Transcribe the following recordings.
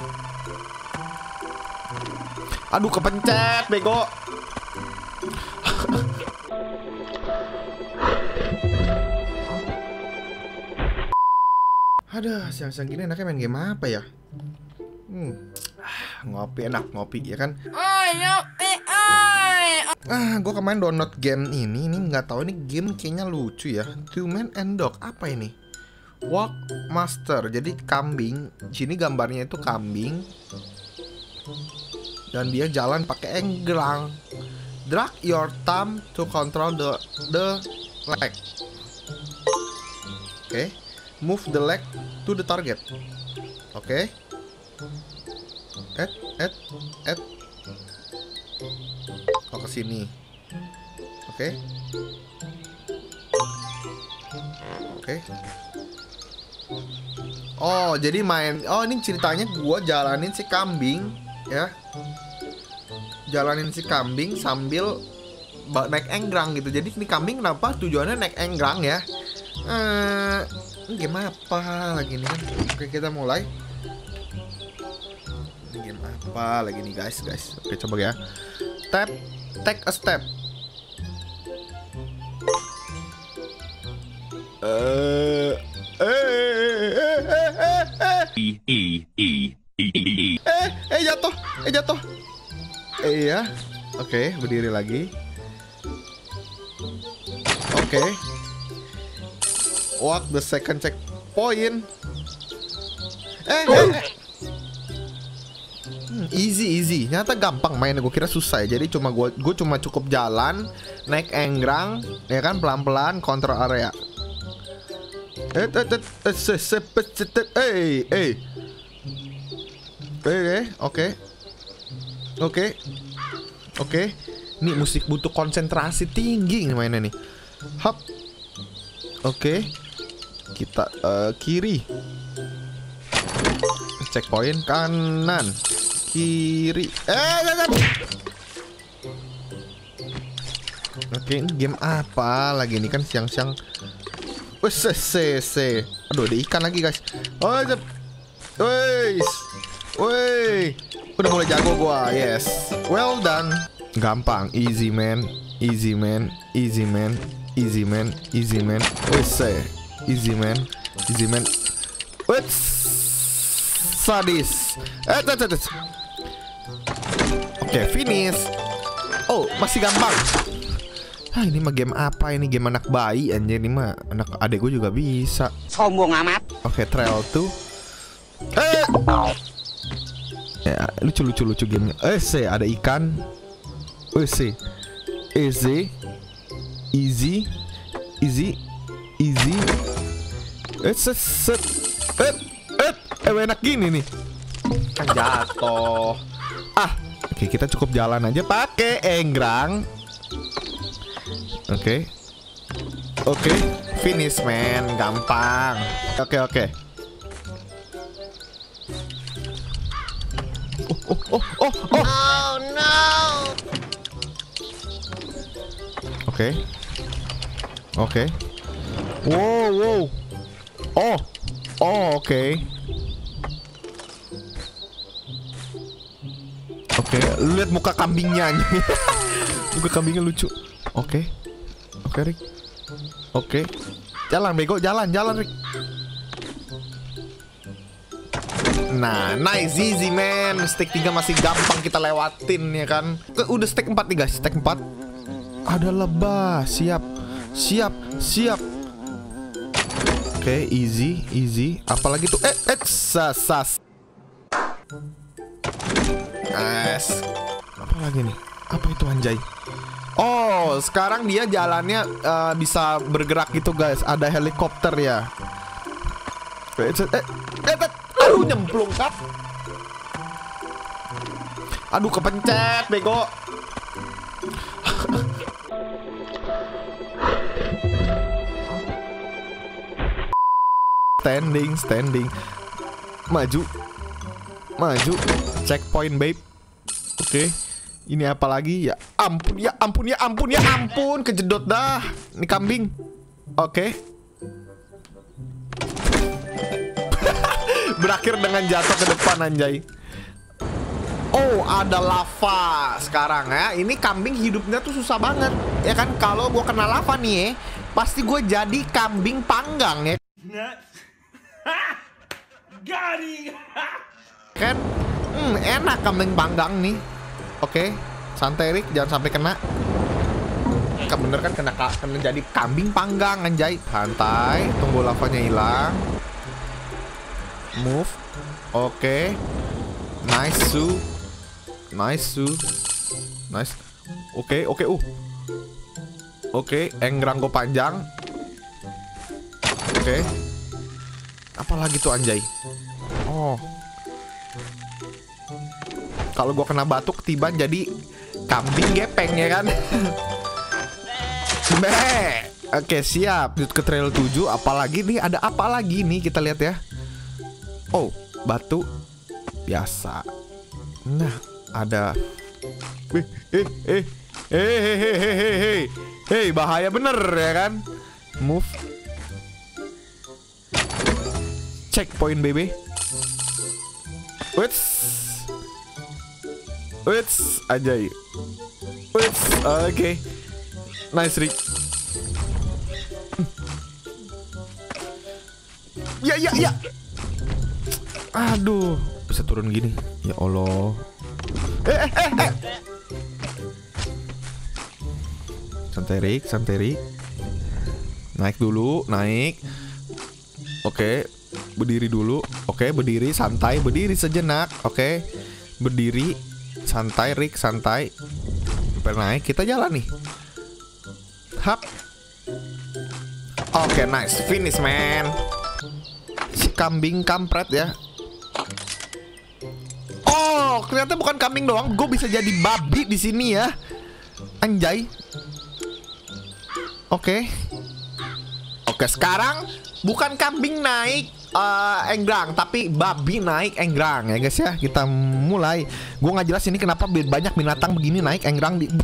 Aduh, kepencet, bego. Aduh, siang-siang gini enaknya main game apa ya? Ngopi, enak ngopi ya kan? Gue kemarin download game ini nggak tahu ini game kayaknya lucu ya. Two Man and Dog, apa ini? Walk Master, jadi kambing. Sini gambarnya itu kambing dan dia jalan pakai enggrang. Drag your thumb to control the leg. Oke. Move the leg to the target. Oke. Add. Oh, ke sini. Oke. Oh, jadi main. Oh, ini ceritanya gua jalanin si kambing ya. Jalanin si kambing sambil naik enggrang gitu. Jadi ini kambing kenapa tujuannya naik enggrang ya? Ini game apa lagi nih kan? Oke, kita mulai. Ini game apa lagi nih guys? Oke, coba ya. Take a step. Jatuh. Iya. Oke, berdiri lagi. Oke. Walk the second checkpoint. Easy. Nyata gampang mainnya. Gue kira susah ya. Jadi gue cuma cukup jalan, naik enggrang, ya kan, pelan-pelan kontrol area. Oke. Nih musik butuh konsentrasi tinggi nih mainnya nih. Hop. Oke. Kita kiri. Checkpoint kanan. Kiri. Oke, ini game apa lagi nih kan siang-siang. Aduh, ada ikan lagi guys. Udah mulai jago gua. Yes. Well done. Gampang, easy man. Easy man. Sadis. Oke, finish. Oh, masih gampang. Ini mah game apa ini? Game anak bayi anjir. Ini mah anak adek gue juga bisa. Sombong amat. Oke, trail tuh. Ya, lucu gamenya. Ada ikan. Easy. Enak gini nih. Kan jatuh. Oke, kita cukup jalan aja pakai enggrang. Oke. Finish man, gampang. Oke. Oh no. Oke. Wow. Oke. Lu lihat muka kambingnya. Muka kambingnya lucu. Oke, Rick. Oke. Jalan bego, jalan Rick. Nah, nice, easy man. Stage 3 masih gampang kita lewatin ya kan. Udah stage 4 nih guys, stage 4. Ada lebah, siap. Oke, easy. Apalagi tuh? Sas. Nice. Apa lagi nih? Apa itu anjay? Oh, sekarang dia jalannya bisa bergerak gitu guys. Ada helikopter ya. Aduh, nyemplung kap. Aduh, kepencet bego. Standing. Maju. Checkpoint babe. Oke. Ini apa lagi? Ya ampun, kejedot dah. Ini kambing. Oke. berakhir dengan jatuh ke depan anjay. Oh, ada lava sekarang ya. Ini kambing hidupnya tuh susah banget. Ya kan, kalau gue kena lava nih ya, pasti gue jadi kambing panggang ya. Kan, enak kambing panggang nih. Oke, santai Rick, jangan sampai kena. Bener kan, kena jadi kambing panggang anjay. Santai, tunggu lavanya hilang. Move. Oke. Nice su. Nice. Oke. Oke, enggrang gue panjang. Oke. Apalagi tuh anjay. Oh. Kalau gue kena batu ketiban jadi kambing gepeng ya kan. Oke, siap. Lanjut ke trail 7. Apalagi nih, ada apa lagi nih, kita lihat ya. Oh, batu biasa. Nah, ada. Hei, bahaya bener ya kan. Move. Checkpoint baby. Wits anjay. Oke. Nice Rick. Ya. Aduh, bisa turun gini. Ya Allah. Santai Rick. Naik dulu, naik. Oke, berdiri dulu. Oke, berdiri, santai, berdiri sejenak. Oke, berdiri, santai Rick, santai. Sampai naik, kita jalan nih. Hap. Oke, nice, finish man. Si kambing kampret ya. Oh, ternyata bukan kambing doang, gue bisa jadi babi di sini ya. Anjay. Oke, sekarang bukan kambing naik enggrang, tapi babi naik enggrang ya guys ya. Kita mulai. Gue nggak jelas ini kenapa banyak binatang begini naik enggrang di.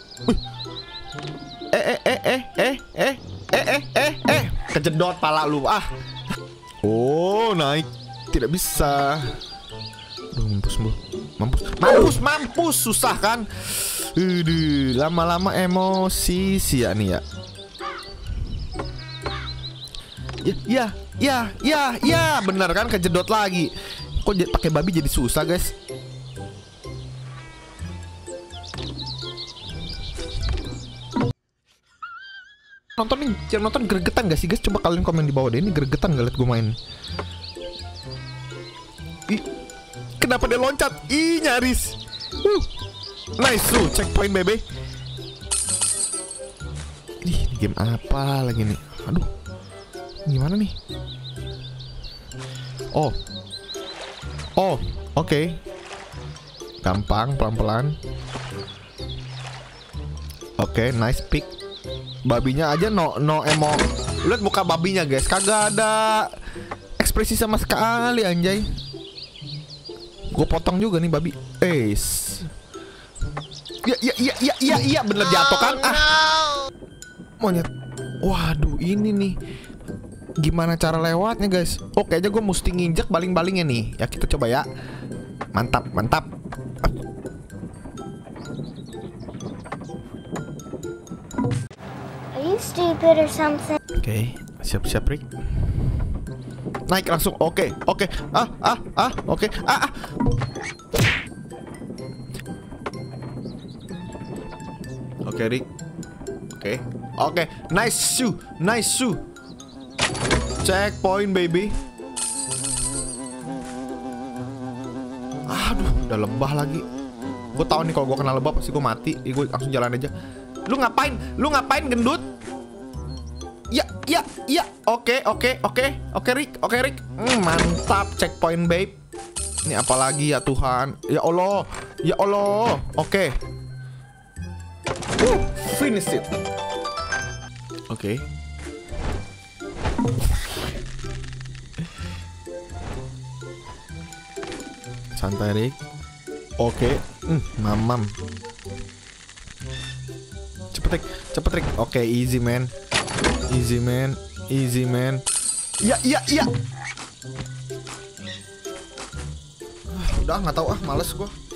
Kejedot pala lu ah. Oh, naik tidak bisa. Mampus susah kan. Lama-lama emosi sih ya nih ya. Ya, bener kan, kejedot lagi. Kok pakai babi jadi susah, guys? Nonton gregetan gak sih, guys? Coba kalian komen di bawah deh. Ini gregetan gak liat gue main? Kenapa dia loncat? Nyaris. Nice, checkpoint baby. Ini game apa lagi nih? Aduh, gimana nih? Oh, oke. Gampang, pelan-pelan. Oke, nice pick. Babinya aja no emo. Lihat muka babinya guys, kagak ada ekspresi sama sekali anjay. Gue potong juga nih babi. Ya, bener jatuh kan? Monyet. Waduh, ini nih. Gimana cara lewatnya guys? Oke aja gue mesti nginjek baling-balingnya nih. Ya kita coba ya. Mantap. Are you stupid or something? Oke, siap Rick. Naik langsung. Oke. Oke. Oke, Rick. Oke. Nice shoe. Checkpoint baby. Aduh, udah lebah lagi. Gue tahu nih kalau gue kena lebah pasti gue mati. Gue langsung jalan aja. Lu ngapain gendut? Ya. Oke, Rick. Mantap, checkpoint babe. Ini apalagi ya Tuhan. Ya Allah. Oke. Finish it. Oke. Santai Rick. Oke. Mamam. Cepet Rick. Oke, easy man. Ya. Udah nggak tahu ah, males gua.